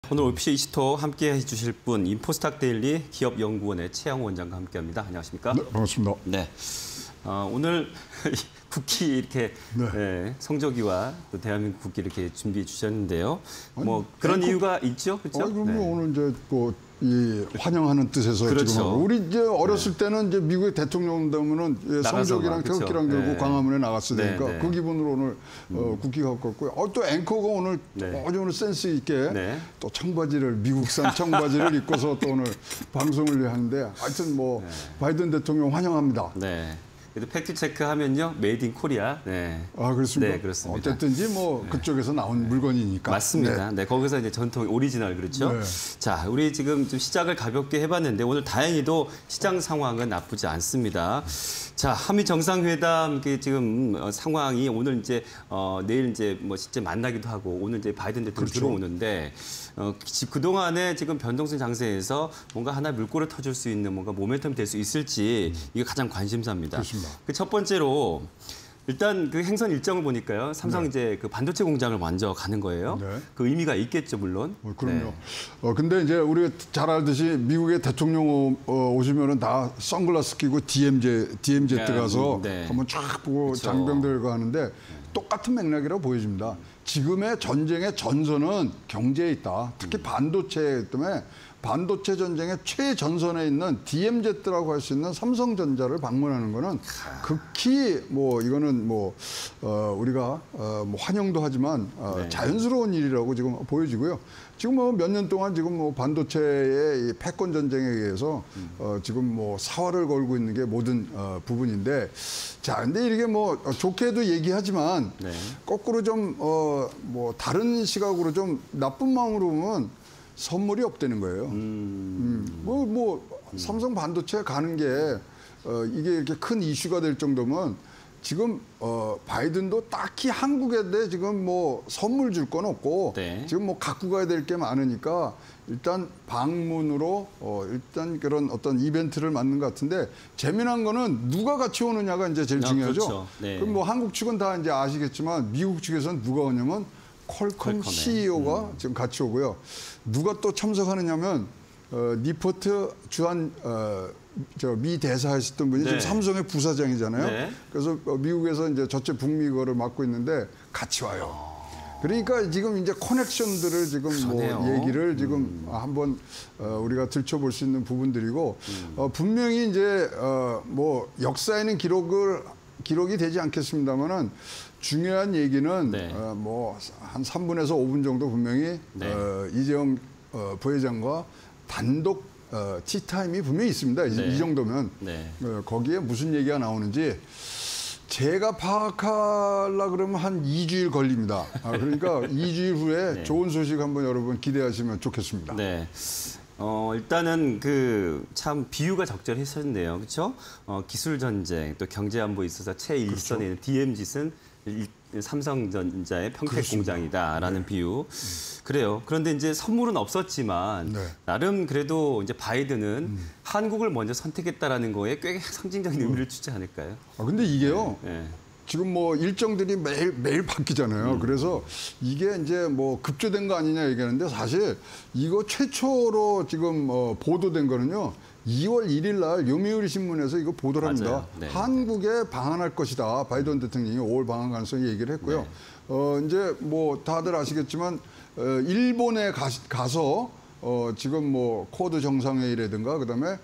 오늘 오피셜 이슈톡 함께 해주실 분 인포스탁 데일리 기업연구원의 최양호 원장과 함께합니다. 안녕하십니까? 네, 반갑습니다. 네, 오늘 국기 이렇게 네. 성조기와 또 대한민국 국기 이렇게 준비해 주셨는데요. 아니, 뭐 그런 이유가 있죠, 그렇죠? 그럼 오늘 이제 뭐 이 환영하는 뜻에서 그렇죠. 지금 하고. 우리 이제 어렸을 때는 이제 미국의 대통령 되면은 성조기랑 태극기랑 들고 광화문에 나갔으니까 그 기분으로 오늘 국기 갖고 왔고요. 또 앵커가 오늘 아주 오늘 센스 있게 또 청바지를 미국산 청바지를 입고서 또 오늘 방송을 하는데 하여튼 뭐 바이든 대통령 환영합니다. 네. 그래도 팩트 체크하면요, 메이드 인 코리아. 네. 아, 그렇습니다. 네, 그렇습니다. 어쨌든지 뭐 그쪽에서 나온 물건이니까. 맞습니다. 네, 거기서 이제 전통 오리지널 그렇죠. 네. 자, 우리 지금 좀 시작을 가볍게 해봤는데 오늘 다행히도 시장 상황은 나쁘지 않습니다. 자, 한미 정상회담 지금 상황이 오늘 이제 내일 이제 뭐 실제 만나기도 하고 오늘 이제 바이든 대통령 들어오는데 그 동안에 지금 변동성 장세에서 뭔가 하나 물꼬를 터줄 수 있는 뭔가 모멘텀이 될 수 있을지 이게 가장 관심사입니다. 그렇습니다. 그 첫 번째로 일단 그 행선 일정을 보니까요. 삼성 이제 그 반도체 공장을 먼저 가는 거예요. 그 의미가 있겠죠, 물론. 그럼요. 근데 이제 우리가 잘 알듯이 미국의 대통령 오시면은 다 선글라스 끼고 DMZ 가서 한번 쫙 보고 그쵸. 장병들과 하는데 똑같은 맥락이라고 보여집니다. 지금의 전쟁의 전선은 경제에 있다. 특히 반도체 때문에 반도체 전쟁의 최전선에 있는 DMZ라고 할 수 있는 삼성전자를 방문하는 거는 극히 뭐 이거는 뭐 우리가 뭐 환영도 하지만 자연스러운 일이라고 지금 보여지고요. 지금 뭐 몇 년 동안 지금 뭐 반도체의 이 패권 전쟁에 의해서 지금 뭐 사활을 걸고 있는 게 모든 부분인데 자, 근데 이게 뭐 좋게도 얘기하지만 거꾸로 좀 뭐 다른 시각으로 좀 나쁜 마음으로 보면 선물이 없다는 거예요. 삼성 반도체 가는 게 이게 이렇게 큰 이슈가 될 정도면 지금 바이든도 딱히 한국에 대해 지금 뭐 선물 줄 건 없고 지금 뭐 갖고 가야 될 게 많으니까 일단 방문으로 일단 그런 어떤 이벤트를 맞는 것 같은데 재미난 거는 누가 같이 오느냐가 이제 제일 중요하죠. 그렇죠. 그럼 뭐 한국 측은 다 이제 아시겠지만 미국 측에서는 누가 오냐면 퀄컴 CEO가 지금 같이 오고요. 누가 또 참석하느냐면 니포트 주한 미 대사하셨던 분이 지금 삼성의 부사장이잖아요. 그래서 미국에서 이제 저체 북미 거를 맡고 있는데 같이 와요. 그러니까 지금 이제 커넥션들을 지금 뭐 얘기를 지금 한번 우리가 들춰볼 수 있는 부분들이고 분명히 이제 뭐 역사에는 기록이 되지 않겠습니다만은 중요한 얘기는 뭐 한 3분에서 5분 정도 분명히 이재용 부회장과 단독 티타임이 분명히 있습니다. 이 정도면 거기에 무슨 얘기가 나오는지 제가 파악하려고 그러면 한 2주일 걸립니다. 그러니까 2주일 후에 좋은 소식 한번 여러분 기대하시면 좋겠습니다. 네. 일단은 그 참 비유가 적절했었는데요. 그렇죠? 기술 전쟁 또 경제 안보에 있어서 최일선에 있는 DMZ는 삼성전자의 평택 공장이다라는 비유. 그래요. 그런데 이제 선물은 없었지만 나름 그래도 이제 바이든은 한국을 먼저 선택했다라는 거에 꽤 상징적인 의미를 주지 않을까요? 근데 이게요. 지금 뭐 일정들이 매일 바뀌잖아요. 그래서 이게 이제 뭐 급조된 거 아니냐 얘기하는데 사실 이거 최초로 지금 보도된 거는요. 2월 1일 날 요미우리 신문에서 이거 보도를 합니다. 한국에 방한할 것이다. 바이든 대통령이 5월 방한 가능성이 얘기를 했고요. 이제 뭐 다들 아시겠지만 일본에 가서 지금 뭐 코드 정상회의라든가 그다음에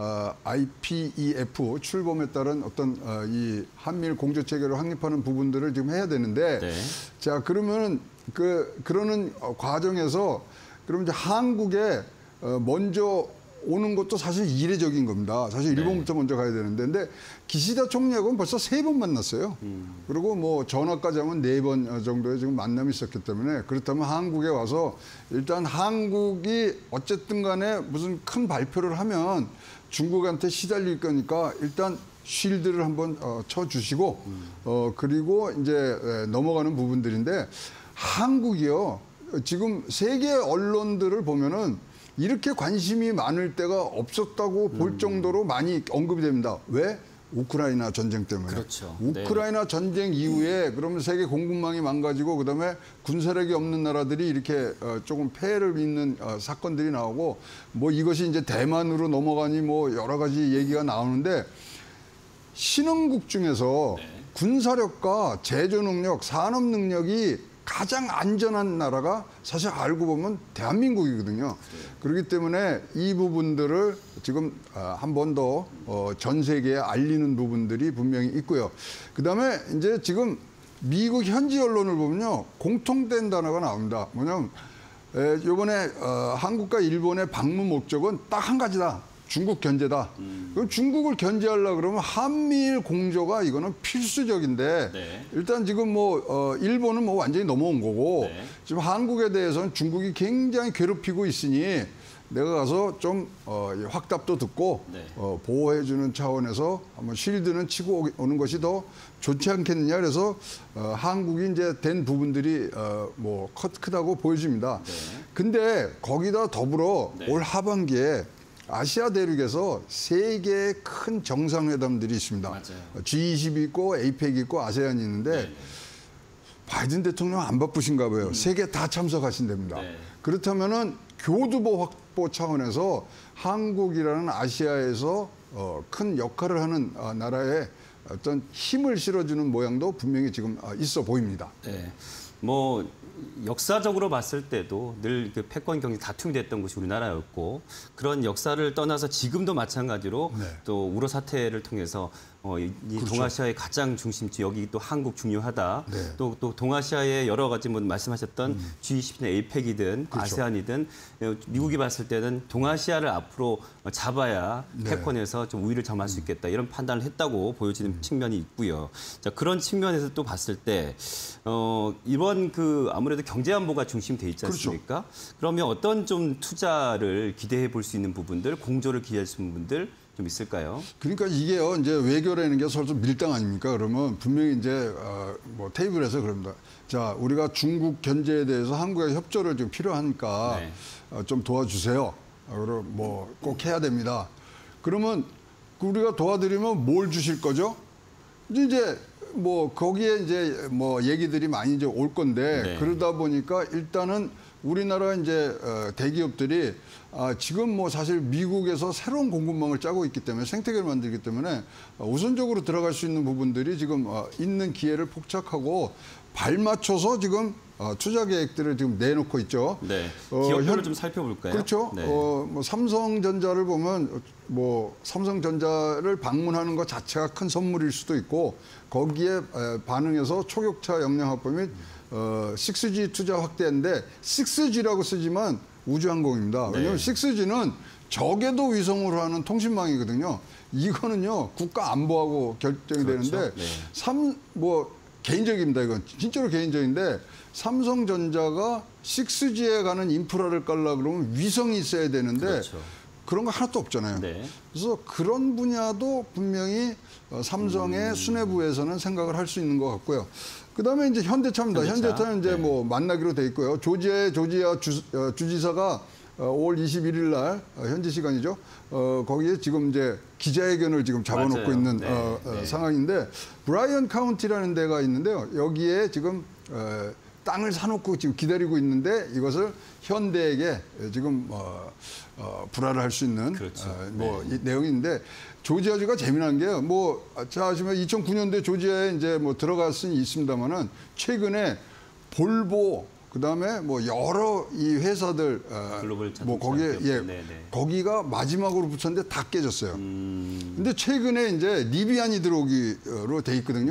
IPEF 출범에 따른 어떤 이 한미일 공조 체계를 확립하는 부분들을 지금 해야 되는데 자 그러면 그러는 과정에서 그럼 이제 한국에 먼저 오는 것도 사실 이례적인 겁니다. 사실 일본부터 먼저 가야 되는데 근데 기시다 총리하고는 벌써 3번 만났어요. 그리고 뭐 전화까지 하면 4번 정도의 지금 만남이 있었기 때문에 그렇다면 한국에 와서 일단 한국이 어쨌든 간에 무슨 큰 발표를 하면 중국한테 시달릴 거니까 일단 쉴드를 한번 쳐주시고 그리고 이제 넘어가는 부분들인데 한국이요. 지금 세계 언론들을 보면은 이렇게 관심이 많을 때가 없었다고 볼 정도로 많이 언급이 됩니다. 왜? 우크라이나 전쟁 때문에. 그렇죠. 우크라이나 전쟁 이후에 그러면 세계 공급망이 망가지고 그다음에 군사력이 없는 나라들이 이렇게 조금 폐해를 입는 사건들이 나오고 뭐 이것이 이제 대만으로 넘어가니 뭐 여러 가지 얘기가 나오는데 신흥국 중에서 군사력과 제조 능력, 산업 능력이 가장 안전한 나라가 사실 알고 보면 대한민국이거든요. 그렇기 때문에 이 부분들을 지금 한 번 더 전 세계에 알리는 부분들이 분명히 있고요. 그다음에 이제 지금 미국 현지 언론을 보면요. 공통된 단어가 나옵니다. 뭐냐면 이번에 한국과 일본의 방문 목적은 딱 한 가지다. 중국 견제다. 그럼 중국을 견제하려고 그러면 한미일 공조가 이거는 필수적인데 일단 지금 뭐 일본은 뭐 완전히 넘어온 거고 지금 한국에 대해서는 중국이 굉장히 괴롭히고 있으니 내가 가서 좀 확답도 듣고 보호해주는 차원에서 한번 실드는 치고 오는 것이 더 좋지 않겠느냐. 그래서 한국이 이제 된 부분들이 뭐 크다고 보여집니다. 근데 거기다 더불어 올 하반기에 아시아 대륙에서 세 개의 큰 정상회담들이 있습니다. 맞아요. G20이 있고 에이펙이 있고 아세안이 있는데 바이든 대통령 안 바쁘신가 봐요. 세 개 다 참석하신답니다. 그렇다면은 교두보 확보 차원에서 한국이라는 아시아에서 큰 역할을 하는 나라에 어떤 힘을 실어주는 모양도 분명히 지금 있어 보입니다. 네. 뭐 역사적으로 봤을 때도 늘 그 패권 경쟁 다툼이 됐던 곳이 우리나라였고 그런 역사를 떠나서 지금도 마찬가지로 또 우로 사태를 통해서 이 그렇죠. 동아시아의 가장 중심지 여기 또 한국 중요하다. 또 동아시아의 여러 가지 뭐 말씀하셨던 G20나 에이펙이든 아세안이든 미국이 봤을 때는 동아시아를 앞으로 잡아야 패권에서 좀 우위를 점할 수 있겠다 이런 판단을 했다고 보여지는 측면이 있고요. 자, 그런 측면에서 또 봤을 때 이번 그 아무래도 경제 안보가 중심돼 있지 않습니까? 그러면 어떤 좀 투자를 기대해 볼 수 있는 부분들, 공조를 기대할 수 있는 부분들 좀 있을까요? 그러니까 이게요, 이제 외교라는 게 서로 밀당 아닙니까? 그러면 분명히 이제 뭐 테이블에서 그럽니다. 자, 우리가 중국 견제에 대해서 한국의 협조를 좀 필요하니까 좀 도와주세요. 그럼 뭐 꼭 해야 됩니다. 그러면 우리가 도와드리면 뭘 주실 거죠? 이제 뭐 거기에 이제 뭐 얘기들이 많이 이제 올 건데 그러다 보니까 일단은 우리나라 이제 대기업들이 지금 뭐 사실 미국에서 새로운 공급망을 짜고 있기 때문에 생태계를 만들기 때문에 우선적으로 들어갈 수 있는 부분들이 지금 있는 기회를 폭착하고 발맞춰서 지금 투자 계획들을 지금 내놓고 있죠. 기업별로 좀 살펴볼까요? 그렇죠. 뭐 삼성전자를 보면 뭐 삼성전자를 방문하는 것 자체가 큰 선물일 수도 있고 거기에 반응해서 초격차 역량확보 및 6G 투자 확대인데 6G라고 쓰지만 우주항공입니다. 왜냐하면 6G는 적외도 위성으로 하는 통신망이거든요. 이거는요 국가 안보하고 결정이 되는데 뭐 개인적입니다. 이건 진짜로 개인적인데 삼성전자가 6G에 가는 인프라를 깔려고 그러면 위성이 있어야 되는데 그런 거 하나도 없잖아요. 그래서 그런 분야도 분명히 삼성의 수뇌부에서는 생각을 할 수 있는 것 같고요. 그다음에 이제 현대차입니다. 현대차는 이제 뭐 만나기로 돼 있고요. 조지아 주지사가 5월 21일 날 현지 시간이죠. 거기에 지금 이제 기자회견을 지금 잡아놓고 있는 상황인데 브라이언 카운티라는 데가 있는데요. 여기에 지금 땅을 사놓고 지금 기다리고 있는데 이것을 현대에게 지금 불화를 할 수 있는 뭐 이 내용인데 조지아주가 재미난 게요. 뭐 자 아시면 2009년도에 조지아에 이제 뭐 들어갈 수는 있습니다만은 최근에 볼보 그다음에 뭐 여러 이 회사들 뭐 거기에 거기가 마지막으로 붙였는데 다 깨졌어요. 근데 최근에 이제 리비안이 들어오기로 돼 있거든요.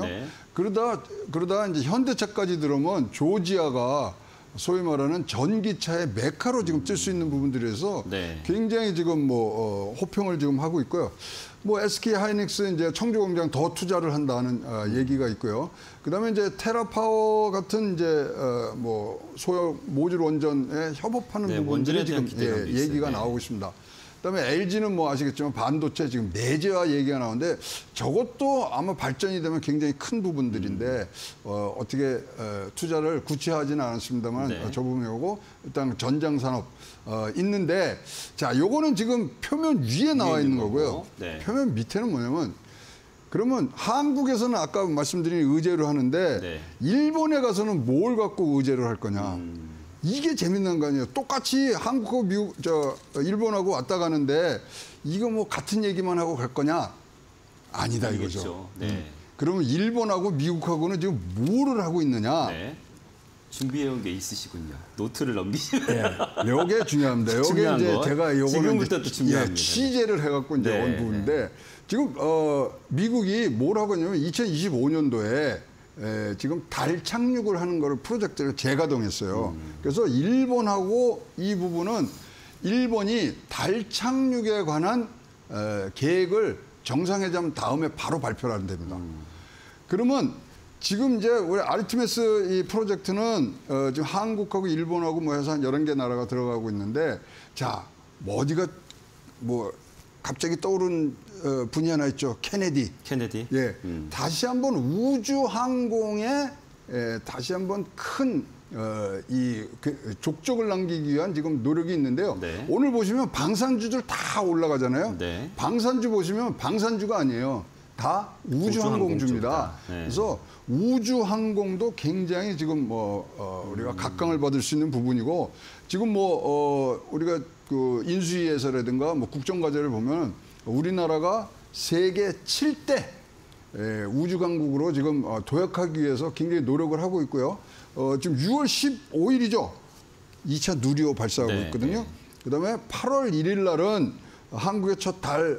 그러다 이제 현대차까지 들어오면 조지아가 소위 말하는 전기차의 메카로 지금 뜰 수 있는 부분들에서 굉장히 지금 뭐 호평을 지금 하고 있고요. 뭐 SK 하이닉스 이제 청주 공장 더 투자를 한다는 얘기가 있고요. 그다음에 이제 테라파워 같은 이제 뭐 소형 모듈 원전에 협업하는 부분들이 지금 얘기가 나오고 있습니다. 그다음에 LG는 뭐 아시겠지만 반도체 지금 내재화 얘기가 나오는데 저것도 아마 발전이 되면 굉장히 큰 부분들인데 어떻게 투자를 구체화하지는 않았습니다만 저 부분이고 일단 전장 산업 있는데 자 요거는 지금 표면 위에 나와 있는 거고요. 표면 밑에는 뭐냐면 그러면 한국에서는 아까 말씀드린 의제로 하는데 네. 일본에 가서는 뭘 갖고 의제를 할 거냐. 이게 재밌는 거 아니에요. 똑같이 한국하고 미국, 일본하고 왔다 가는데 이거 뭐 같은 얘기만 하고 갈 거냐? 아니다 이거죠. 아니겠죠. 네. 그러면 일본하고 미국하고는 지금 뭐를 하고 있느냐? 네. 준비해온 게 있으시군요. 노트를 넘기시면. 네. 요게 중요합니다. 요게 중요한 이제 거. 제가 요거는 지금부터 또 중요합니다. 취재를 해갖고 이제 네. 온 부분인데 지금 미국이 뭘 하고 있냐면 2025년도에 지금 달 착륙을 하는 거를 프로젝트를 재가동했어요. 그래서 일본하고 이 부분은 일본이 달 착륙에 관한 계획을 정상회담 다음에 바로 발표를 한답니다. 그러면 지금 이제 우리 아르테미스 이 프로젝트는 지금 한국하고 일본하고 뭐 해서 한 11개 나라가 들어가고 있는데 자, 뭐 어디가 뭐 갑자기 떠오른 분이 하나 있죠. 케네디. 예. 다시 한번 우주 항공에 다시 한번 큰 족적을 남기기 위한 지금 노력이 있는데요. 네. 오늘 보시면 방산주들 다 올라가잖아요. 네. 방산주 보시면 방산주가 아니에요. 다 우주항공주입니다. 네. 그래서 우주항공도 굉장히 지금 우리가 각광을 받을 수 있는 부분이고 지금 우리가 그 인수위에서라든가 뭐 국정과제를 보면 우리나라가 세계 7대 우주강국으로 지금 도약하기 위해서 굉장히 노력을 하고 있고요. 지금 6월 15일이죠. 2차 누리호 발사하고 네, 있거든요. 네. 그다음에 8월 1일 날은 한국의 첫 달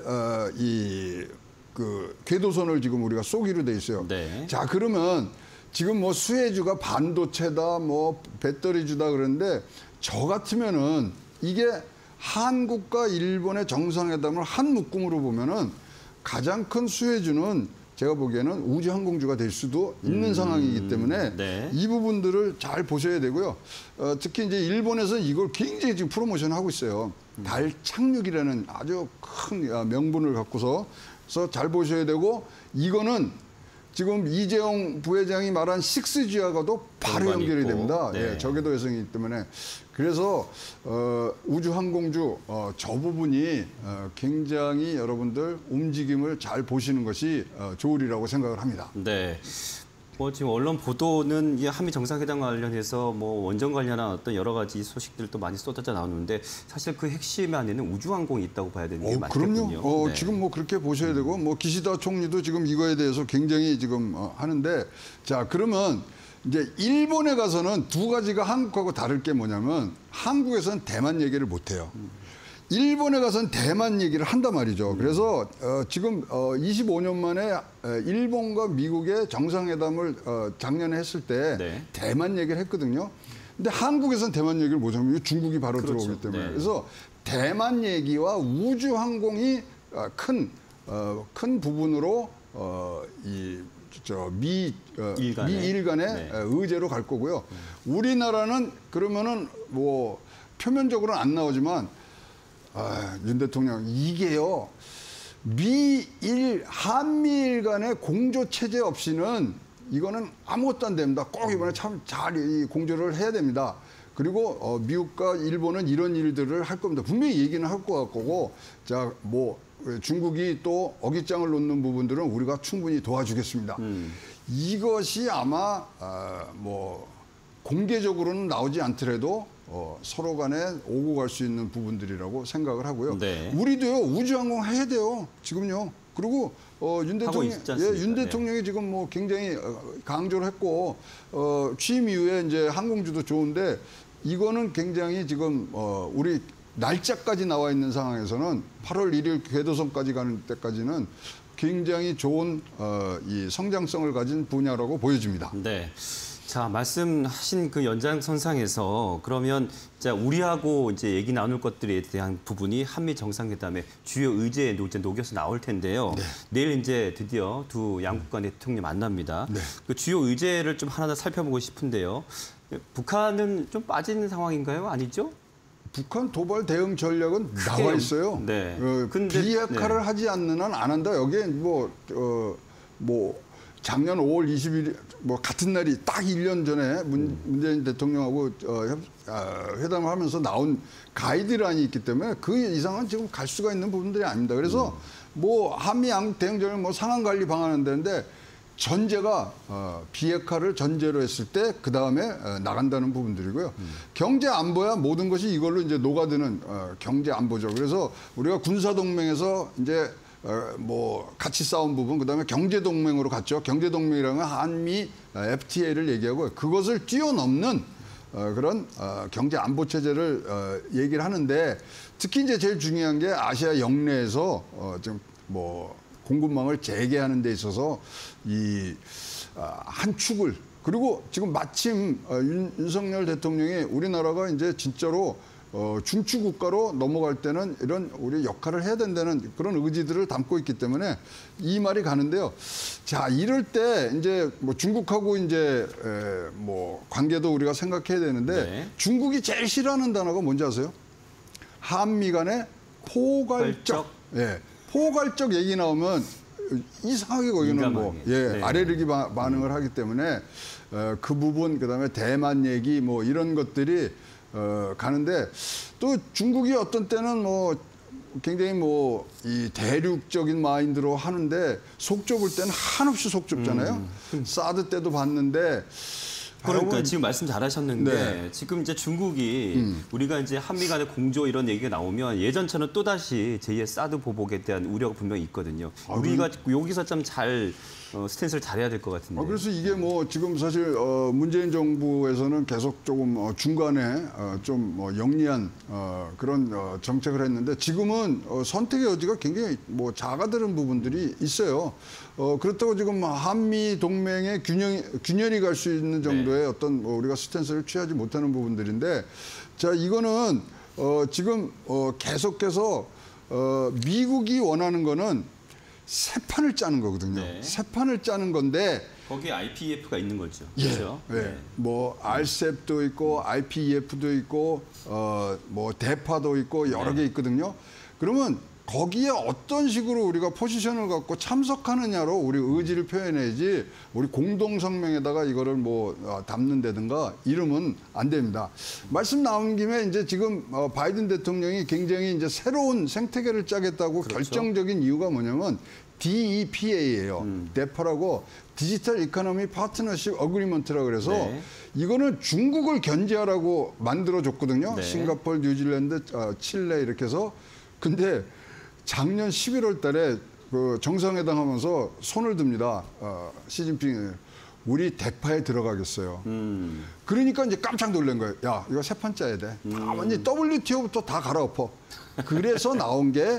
궤도선을 지금 우리가 쏘기로 돼 있어요. 네. 자, 그러면 지금 뭐 수혜주가 반도체다, 뭐 배터리주다 그러는데 저 같으면은 이게 한국과 일본의 정상회담을 한 묶음으로 보면은 가장 큰 수혜주는 제가 보기에는 우주항공주가 될 수도 있는 상황이기 때문에 네. 이 부분들을 잘 보셔야 되고요. 특히 이제 일본에서는 이걸 굉장히 지금 프로모션하고 있어요. 달 착륙이라는 아주 큰 명분을 갖고서 그래서 잘 보셔야 되고 이거는 지금 이재용 부회장이 말한 6G하고도 바로 연결이 있고. 됩니다. 네. 예, 저궤도 회성이기 때문에 그래서 우주항공주 저 부분이 굉장히 여러분들 움직임을 잘 보시는 것이 좋으리라고 생각을 합니다. 네. 뭐 지금 언론 보도는 이 한미 정상회담 관련해서 뭐 원전 관련한 어떤 여러 가지 소식들도 많이 쏟아져 나오는데 사실 그 핵심 안에는 우주항공이 있다고 봐야 되는 게 맞겠군요. 그럼요. 네. 지금 뭐 그렇게 보셔야 되고 뭐 기시다 총리도 지금 이거에 대해서 굉장히 지금 하는데 자, 그러면 이제 일본에 가서는 두 가지가 한국하고 다를 게 뭐냐면 한국에서는 대만 얘기를 못 해요. 일본에 가서는 대만 얘기를 한단 말이죠. 그래서 지금 25년 만에 일본과 미국의 정상회담을 작년에 했을 때 네. 대만 얘기를 했거든요. 근데 한국에서는 대만 얘기를 못 하면 중국이 바로 그렇죠. 들어오기 때문에. 네. 그래서 대만 얘기와 우주항공이 큰 부분으로 미 일간의 네. 의제로 갈 거고요. 우리나라는 그러면은 뭐 표면적으로는 안 나오지만 윤 대통령 이게요 한미일 간의 공조 체제 없이는 이거는 아무것도 안 됩니다. 꼭 이번에 참 잘 이 공조를 해야 됩니다. 그리고 미국과 일본은 이런 일들을 할 겁니다. 분명히 얘기는 할 것 같고 자, 뭐 중국이 또 어깃장을 놓는 부분들은 우리가 충분히 도와주겠습니다. 이것이 아마 뭐 공개적으로는 나오지 않더라도 서로 간에 오고 갈 수 있는 부분들이라고 생각을 하고요. 네. 우리도요 우주항공 해야 돼요. 지금요. 그리고 윤 대통령이 지금 뭐 굉장히 강조를 했고 취임 이후에 이제 항공주도 좋은데 이거는 굉장히 지금 우리 날짜까지 나와 있는 상황에서는 8월 1일 궤도선까지 가는 때까지는 굉장히 좋은 이 성장성을 가진 분야라고 보여집니다. 네. 자, 말씀하신 그 연장선상에서 그러면 자, 우리하고 이제 얘기 나눌 것들에 대한 부분이 한미 정상회담의 주요 의제에 이제 녹여서 나올 텐데요. 네. 내일 이제 드디어 두 양국 간 대통령이 만납니다. 네. 그 주요 의제를 좀 하나하나 살펴보고 싶은데요. 북한은 좀 빠진 상황인가요? 아니죠? 북한 도발 대응 전략은 나와 있어요. 네. 근데 비핵화를 하지 않는 한 안 한다. 여기에 뭐 작년 5월 20일 뭐 같은 날이 딱 1년 전에 문재인 대통령하고 회담을 하면서 나온 가이드라인이 있기 때문에 그 이상은 지금 갈 수가 있는 부분들이 아닙니다. 그래서 뭐 한미 양국 대응전을 뭐 상황 관리 방안은 되는데 전제가 비핵화를 전제로 했을 때 그 다음에 나간다는 부분들이고요. 경제 안보야 모든 것이 이걸로 이제 녹아드는 경제 안보죠. 그래서 우리가 군사 동맹에서 이제 뭐 같이 싸운 부분, 그다음에 경제 동맹으로 갔죠. 경제 동맹이라는 건 한미 FTA를 얘기하고 그것을 뛰어넘는 그런 경제 안보 체제를 얘기를 하는데 특히 이제 제일 중요한 게 아시아 영내에서 좀 뭐 공급망을 재개하는 데 있어서 이 한 축을 그리고 지금 마침 윤석열 대통령이 우리나라가 이제 진짜로 중추 국가로 넘어갈 때는 이런 우리 역할을 해야 된다는 그런 의지들을 담고 있기 때문에 이 말이 가는데요. 자, 이럴 때 이제 뭐 중국하고 이제 뭐 관계도 우리가 생각해야 되는데 네. 중국이 제일 싫어하는 단어가 뭔지 아세요? 한미 간의 포괄적. 예. 포괄적 얘기 나오면 이상하게 거기는 뭐 네. 아레르기 반응을 하기 때문에 그 부분 그다음에 대만 얘기 뭐 이런 것들이 가는데 또 중국이 어떤 때는 뭐 굉장히 뭐 이 대륙적인 마인드로 하는데 속 좁을 때는 한없이 속 좁잖아요. 사드 때도 봤는데 그러니까 지금 말씀 잘하셨는데 네. 지금 이제 중국이 우리가 이제 한미 간의 공조 이런 얘기가 나오면 예전처럼 또 다시 제2의 사드 보복에 대한 우려가 분명히 있거든요. 우리가 여기서 좀 잘 스탠스를 잘해야 될 것 같은데. 그래서 이게 뭐 지금 사실 문재인 정부에서는 계속 조금 중간에 좀 영리한 그런 정책을 했는데 지금은 선택의 여지가 굉장히 뭐 작아드는 부분들이 있어요. 그렇다고 지금 한미 동맹의 균열이 갈 수 있는 정도의 어떤 우리가 스탠스를 취하지 못하는 부분들인데 자 이거는 지금 계속해서 미국이 원하는 거는 새 판을 짜는 거거든요. 네. 새 판을 짜는 건데 거기에 IPEF가 있는 거죠. 예, 그렇죠? 예. 네. 뭐 RCEP도 있고 IPEF도 있고 뭐 대파도 있고 여러 개 있거든요. 그러면 거기에 어떤 식으로 우리가 포지션을 갖고 참석하느냐로 우리 의지를 표현해야지 우리 공동성명에다가 이거를 뭐 담는다든가 이러면 안 됩니다. 말씀 나온 김에 이제 지금 바이든 대통령이 굉장히 이제 새로운 생태계를 짜겠다고 그렇죠. 결정적인 이유가 뭐냐면 DEPA예요. 대파라고 디지털 이코노미 파트너십 어그리먼트라고 그래서 네. 이거는 중국을 견제하라고 만들어줬거든요. 네. 싱가포르, 뉴질랜드, 칠레 이렇게 해서. 근데 작년 11월 달에 그 정상회담 하면서 손을 듭니다. 시진핑이. 우리 대파에 들어가겠어요. 그러니까 이제 깜짝 놀란 거예요. 야, 이거 새 판 짜야 돼. 다 완전히 WTO부터 다 갈아엎어. 그래서 나온 게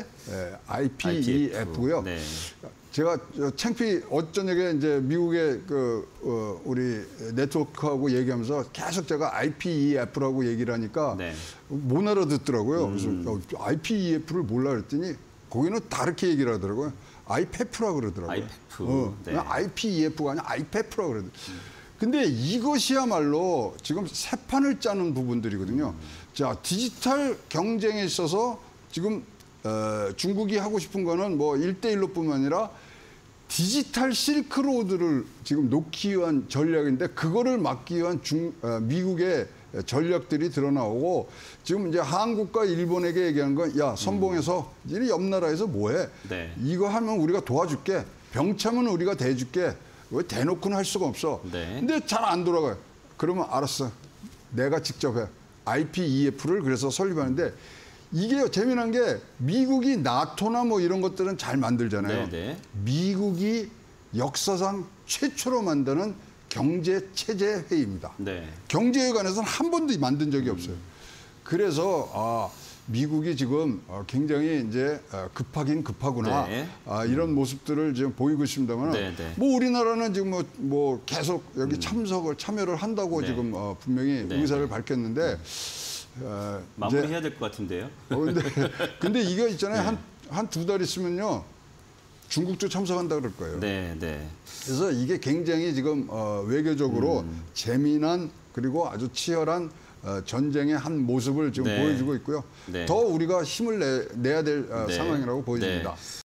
IPEF고요. 네. 제가 창피 어쩌냐게 이제 미국의 우리 네트워크하고 얘기하면서 계속 제가 IPEF라고 얘기를 하니까 네. 못 알아듣더라고요. 그래서 IPEF를 몰라 그랬더니 거기는 다르게 얘기를 하더라고요. IPEF라고 그러더라고요. IPEF. 네. IPEF가 아니라 IPEF라고 그러더라고요. 근데 이것이야말로 지금 새 판을 짜는 부분들이거든요. 자, 디지털 경쟁에 있어서 지금 중국이 하고 싶은 거는 뭐 1대1로뿐만 아니라 디지털 실크로드를 지금 놓기 위한 전략인데 그거를 막기 위한 미국의 전략들이 드러나오고 지금 이제 한국과 일본에게 얘기한 건 야 선봉에서 이 옆 나라에서 뭐해? 네. 이거 하면 우리가 도와줄게. 병참은 우리가 대줄게. 왜 대놓고는 할 수가 없어. 네. 근데 잘 안 돌아가요. 그러면 알았어. 내가 직접 해. IPEF를 그래서 설립하는데 이게 재미난 게 미국이 나토나 뭐 이런 것들은 잘 만들잖아요. 네. 미국이 역사상 최초로 만드는 경제체제 회의입니다. 네. 경제에 관해서는 한 번도 만든 적이 없어요. 그래서 미국이 지금 굉장히 이제 급하긴 급하구나. 네. 이런 모습들을 지금 보이고 있습니다만 네, 네. 뭐 우리나라는 지금 뭐 계속 여기 참여를 한다고 네. 지금 분명히 네, 의사를 네. 밝혔는데 마무리해야 될 것 같은데요. 근데 이거 있잖아요. 네. 한 두 달 있으면요. 중국도 참석한다 그럴 거예요. 네, 네. 그래서 이게 굉장히 지금 외교적으로 재미난 그리고 아주 치열한 전쟁의 한 모습을 지금 네. 보여주고 있고요. 네. 더 우리가 힘을 내야 될 네. 상황이라고 보여집니다. 네.